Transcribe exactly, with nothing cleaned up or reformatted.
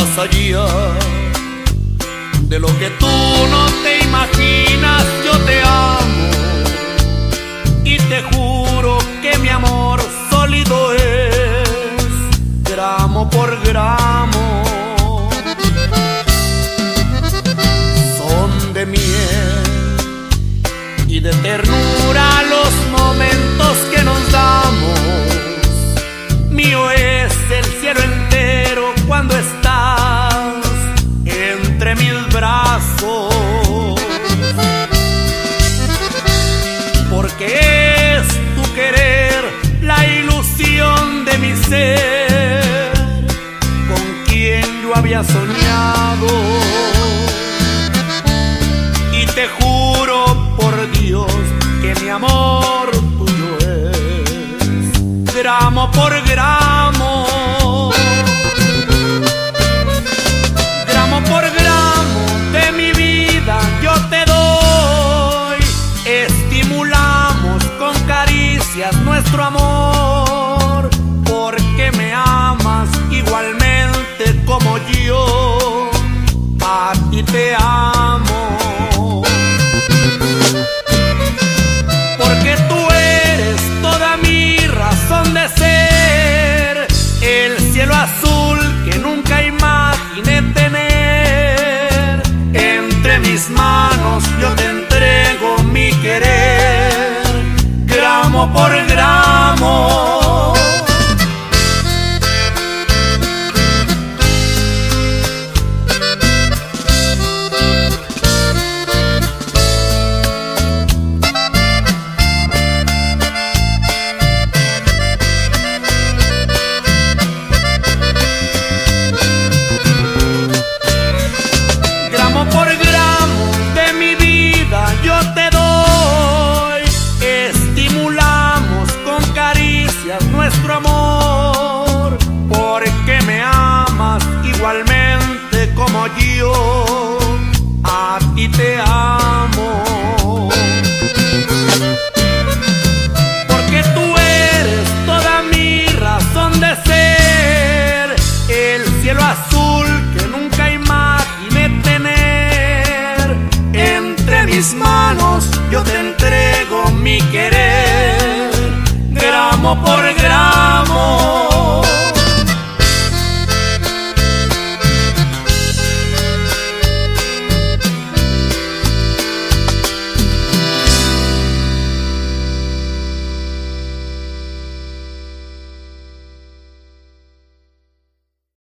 más allá de lo que tú no te imaginas. Yo te amo y te juro que mi amor sólido es gramo por gramo. Son de miel y de ternura los momentos que nos damos. Mío es el cielo entero cuando estás entre mis brazos, porque es tu querer la ilusión de mi ser, con quien yo había soñado. Y te juro por Dios que mi amor tuyo es gramo por gramo. Gramo por gramo de mi vida yo te doy. Estimulamos con caricias nuestro amor, porque me amas igualmente como yo a ti te amo. Porque tú eres toda mi razón de ser, el cielo azul que nunca imaginé tener. Entre mis manos yo te entrego mi querer, gramo por gramo. Por gramo de mi vida yo te doy. Estimulamos con caricias nuestro amor, porque me amas igualmente como yo a ti te amo.